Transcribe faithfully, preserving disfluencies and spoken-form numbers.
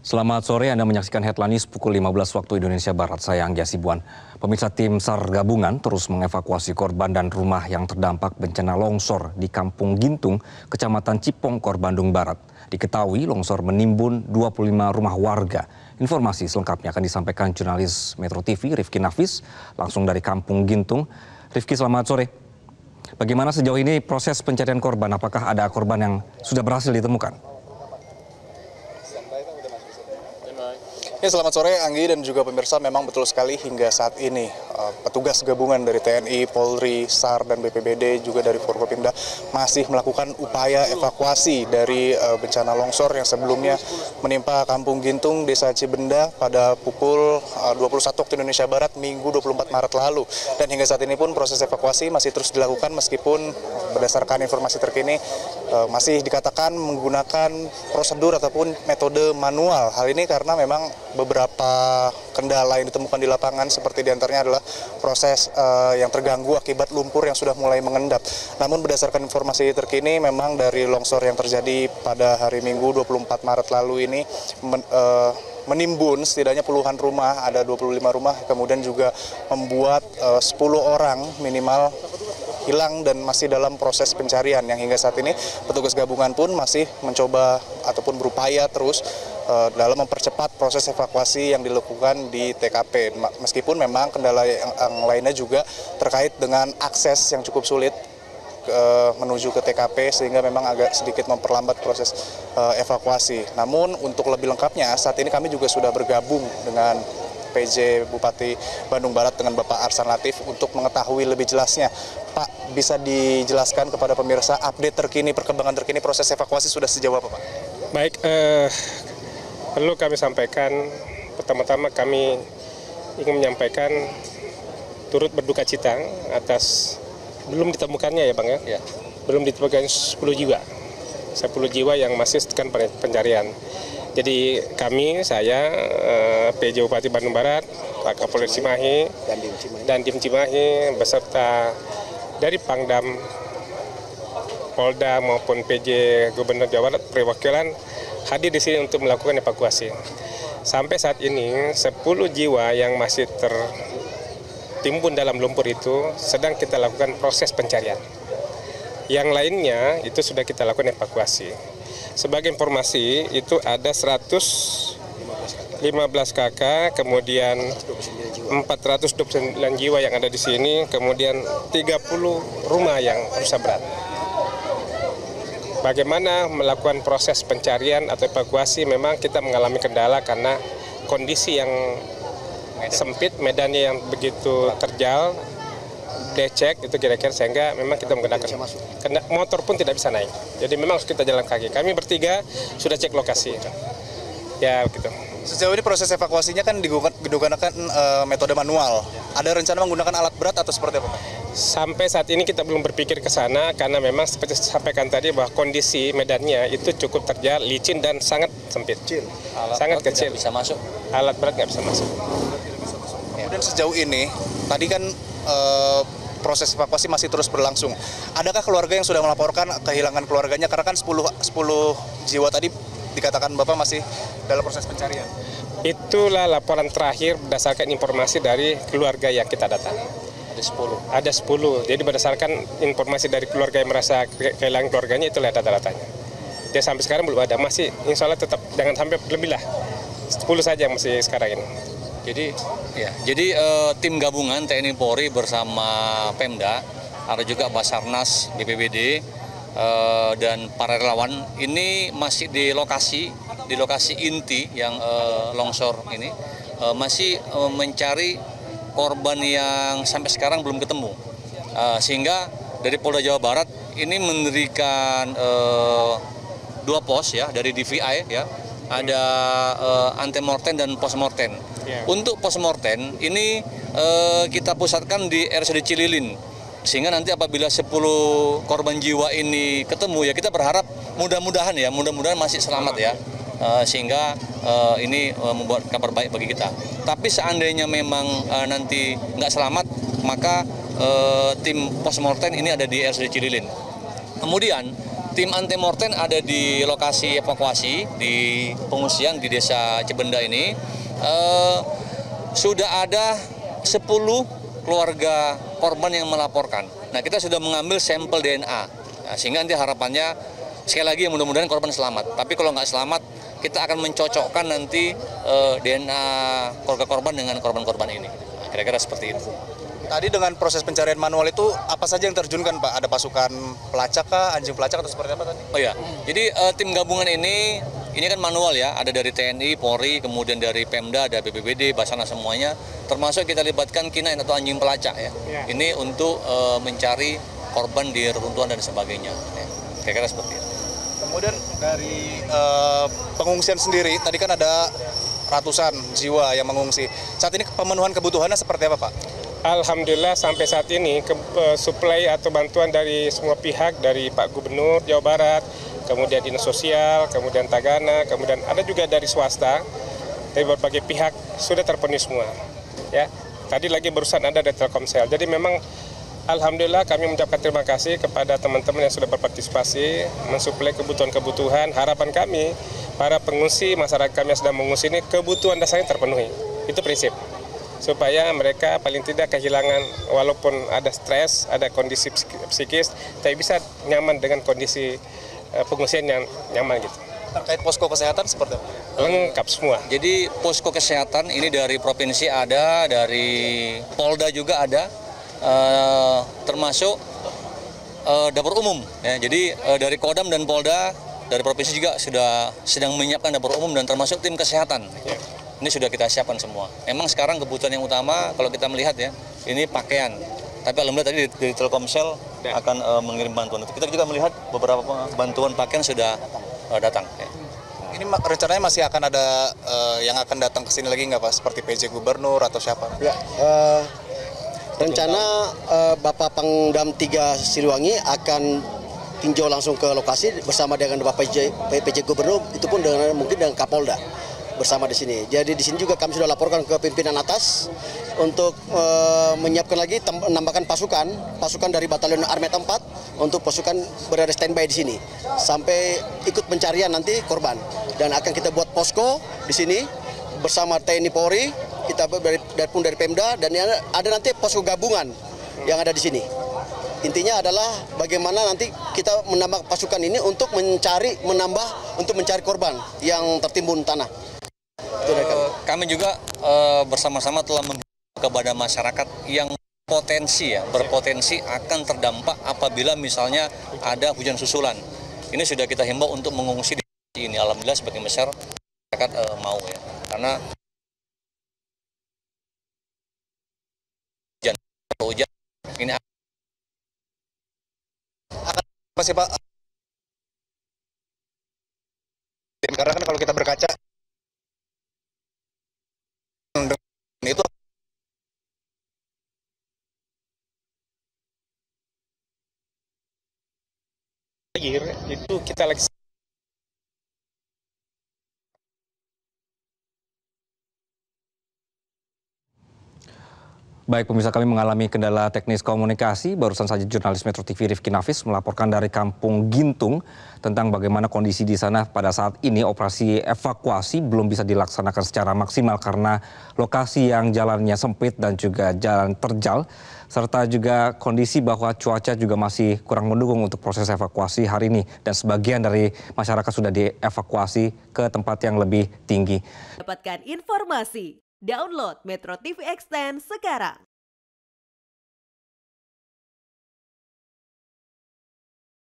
Selamat sore, Anda menyaksikan Headline News pukul lima belas waktu Indonesia Barat. Saya Anggi Asibuan. Pemirsa, tim SAR gabungan terus mengevakuasi korban dan rumah yang terdampak bencana longsor di Kampung Gintung, Kecamatan Cipongkor, Bandung Barat. Diketahui longsor menimbun dua puluh lima rumah warga. Informasi selengkapnya akan disampaikan jurnalis Metro T V Rifki Nafis langsung dari Kampung Gintung. Rifki, selamat sore. Bagaimana sejauh ini proses pencarian korban? Apakah ada korban yang sudah berhasil ditemukan? Ya, selamat sore Anggi dan juga pemirsa. Memang betul sekali hingga saat ini uh, petugas gabungan dari T N I, Polri, SAR, dan B P B D juga dari Forkopimda masih melakukan upaya evakuasi dari uh, bencana longsor yang sebelumnya menimpa Kampung Gintung, Desa Cibenda pada pukul uh, dua puluh satu waktu Indonesia Barat, Minggu dua puluh empat Maret lalu. Dan hingga saat ini pun proses evakuasi masih terus dilakukan meskipun berdasarkan informasi terkini uh, masih dikatakan menggunakan prosedur ataupun metode manual. Hal ini karena memang beberapa kendala yang ditemukan di lapangan, seperti diantaranya adalah proses uh, yang terganggu akibat lumpur yang sudah mulai mengendap. Namun berdasarkan informasi terkini memang dari longsor yang terjadi pada hari Minggu dua puluh empat Maret lalu ini men, uh, menimbun setidaknya puluhan rumah, ada dua puluh lima rumah, kemudian juga membuat uh, sepuluh orang minimal hilang dan masih dalam proses pencarian, yang hingga saat ini petugas gabungan pun masih mencoba ataupun berupaya terus uh, dalam mempercepat proses evakuasi yang dilakukan di T K P. Meskipun memang kendala yang, yang lainnya juga terkait dengan akses yang cukup sulit uh, menuju ke T K P, sehingga memang agak sedikit memperlambat proses uh, evakuasi. Namun untuk lebih lengkapnya saat ini kami juga sudah bergabung dengan P J Bupati Bandung Barat dengan Bapak Arsan Latif untuk mengetahui lebih jelasnya. Pak, bisa dijelaskan kepada pemirsa update terkini, perkembangan terkini proses evakuasi sudah sejauh apa, Pak? Baik, eh, perlu kami sampaikan, pertama-tama kami ingin menyampaikan turut berduka cita atas belum ditemukannya ya Bang ya, ya. belum ditemukan sepuluh jiwa, sepuluh jiwa yang masih sedang pencarian. Jadi kami, saya, P J Bupati Bandung Barat, Pak Kapolres Cimahi, dan tim Cimahi, beserta dari Pangdam, Polda maupun P J Gubernur Jawa Barat, perwakilan hadir di sini untuk melakukan evakuasi. Sampai saat ini, sepuluh jiwa yang masih tertimbun dalam lumpur itu sedang kita lakukan proses pencarian. Yang lainnya itu sudah kita lakukan evakuasi. Sebagai informasi, itu ada seratus lima belas kakak, kemudian empat ratus dua puluh sembilan jiwa yang ada di sini, kemudian tiga puluh rumah yang rusak berat. Bagaimana melakukan proses pencarian atau evakuasi, memang kita mengalami kendala karena kondisi yang sempit, medannya yang begitu terjal, becek itu kira-kira, sehingga memang kita menggunakan motor pun tidak bisa naik. Jadi memang harus kita jalan kaki. Kami bertiga sudah cek lokasi. Ya begitu. Sejauh ini proses evakuasinya kan digunakan uh, metode manual. Ada rencana menggunakan alat berat atau seperti apa, Pak? Sampai saat ini kita belum berpikir ke sana karena memang seperti saya sampaikan tadi bahwa kondisi medannya itu cukup terjal, licin dan sangat sempit. Kecil. Alat sangat berat kecil. Tidak bisa masuk. Alat berat nggak bisa masuk. Kemudian sejauh ini, tadi kan uh, proses evakuasi masih terus berlangsung. Adakah keluarga yang sudah melaporkan kehilangan keluarganya? Karena kan sepuluh, sepuluh jiwa tadi dikatakan Bapak masih dalam proses pencarian. Itulah laporan terakhir berdasarkan informasi dari keluarga yang kita datang. Ada sepuluh. Ada sepuluh. Jadi berdasarkan informasi dari keluarga yang merasa kehilangan keluarganya, itulah data-datanya. Dia sampai sekarang belum ada. Masih insya Allah tetap jangan sampai lebih lah. sepuluh saja yang masih sekarang ini. Jadi, ya, jadi uh, tim gabungan T N I Polri bersama Pemda, ada juga Basarnas, B P B D, uh, dan para relawan ini masih di lokasi, di lokasi inti yang uh, longsor ini, uh, masih uh, mencari korban yang sampai sekarang belum ketemu. Uh, sehingga dari Polda Jawa Barat ini mendirikan uh, dua pos ya dari D V I ya. Ada uh, antemortem dan postmortem. Yeah. Untuk postmortem ini uh, kita pusatkan di R S U D Cililin, sehingga nanti apabila sepuluh korban jiwa ini ketemu ya kita berharap mudah-mudahan ya mudah-mudahan masih selamat ya, uh, sehingga uh, ini uh, membuat kabar baik bagi kita. Tapi seandainya memang uh, nanti nggak selamat, maka uh, tim postmortem ini ada di R S U D Cililin. Kemudian Tim antemortem ada di lokasi evakuasi di pengungsian di Desa Cibenda ini. Eh, sudah ada sepuluh keluarga korban yang melaporkan. Nah, kita sudah mengambil sampel D N A. Nah, sehingga nanti harapannya sekali lagi mudah-mudahan korban selamat. Tapi kalau nggak selamat, kita akan mencocokkan nanti eh, D N A keluarga korban dengan korban-korban ini. Nah, kira-kira seperti itu. Tadi dengan proses pencarian manual itu apa saja yang terjunkan, Pak? Ada pasukan pelacak kah, anjing pelacak atau seperti apa tadi? Oh ya, jadi uh, tim gabungan ini, ini kan manual ya, ada dari T N I, Polri, kemudian dari Pemda, ada B P B D, Basarnas semuanya, termasuk kita libatkan K nine atau anjing pelacak ya. ya. Ini untuk uh, mencari korban di reruntuhan dan sebagainya. Ya. Kira-kira seperti itu. Kemudian dari uh, pengungsian sendiri, tadi kan ada ratusan jiwa yang mengungsi. Saat ini pemenuhan kebutuhannya seperti apa, Pak? Alhamdulillah sampai saat ini ke, uh, suplai atau bantuan dari semua pihak, dari Pak Gubernur Jawa Barat, kemudian Dinas Sosial, kemudian Tagana, kemudian ada juga dari swasta, dari berbagai pihak sudah terpenuhi semua. Ya, tadi lagi barusan ada dari Telkomsel. Jadi memang alhamdulillah kami mengucapkan terima kasih kepada teman-teman yang sudah berpartisipasi mensuplai kebutuhan-kebutuhan. Harapan kami para pengungsi, masyarakat kami yang sedang mengungsi ini kebutuhan dasarnya terpenuhi. Itu prinsip. Supaya mereka paling tidak kehilangan, walaupun ada stres, ada kondisi psikis, tapi bisa nyaman dengan kondisi uh, pengungsian yang nyaman gitu. Terkait posko kesehatan seperti apa? Lengkap semua. Jadi posko kesehatan ini dari provinsi ada, dari Polda juga ada, uh, termasuk uh, dapur umum. Ya. Jadi uh, dari Kodam dan Polda, dari provinsi juga sudah sedang menyiapkan dapur umum dan termasuk tim kesehatan. Ya. Ini sudah kita siapkan semua. Emang sekarang kebutuhan yang utama kalau kita melihat ya, ini pakaian. Tapi alhamdulillah tadi dari Telkomsel akan uh, mengirim bantuan. Kita juga melihat beberapa bantuan pakaian sudah uh, datang. Ya. Ini rencananya masih akan ada uh, yang akan datang ke sini lagi nggak, Pak? Seperti P J Gubernur atau siapa? Ya, uh, rencana uh, Bapak Pangdam tiga Siliwangi akan tinjau langsung ke lokasi bersama dengan Bapak P J Gubernur, itu pun dengan mungkin dengan Kapolda bersama di sini. Jadi di sini juga kami sudah laporkan ke pimpinan atas untuk e, menyiapkan lagi menambahkan pasukan, pasukan dari Batalion Armet empat untuk pasukan berada standby di sini sampai ikut pencarian nanti korban. Dan akan kita buat posko di sini bersama T N I Polri, kita dari, dari pun dari Pemda, dan ada nanti posko gabungan yang ada di sini. Intinya adalah bagaimana nanti kita menambah pasukan ini untuk mencari, menambah untuk mencari korban yang tertimbun tanah. Uh, kami juga uh, bersama-sama telah menghimbau kepada masyarakat yang potensi ya berpotensi akan terdampak apabila misalnya ada hujan susulan. Ini sudah kita himbau untuk mengungsi di ini. Alhamdulillah sebagian besar masyarakat uh, mau ya, karena hujan hujan ini akan apa sih, Pak? Karena kan kalau kita berkaca itu Akhir itu kita lagi Baik, pemirsa, kami mengalami kendala teknis komunikasi. Barusan saja jurnalis Metro T V Rifki Nafis melaporkan dari Kampung Gintung tentang bagaimana kondisi di sana pada saat ini. Operasi evakuasi belum bisa dilaksanakan secara maksimal karena lokasi yang jalannya sempit dan juga jalan terjal. Serta juga kondisi bahwa cuaca juga masih kurang mendukung untuk proses evakuasi hari ini. Dan sebagian dari masyarakat sudah dievakuasi ke tempat yang lebih tinggi. Dapatkan informasi. Download Metro T V Extend sekarang.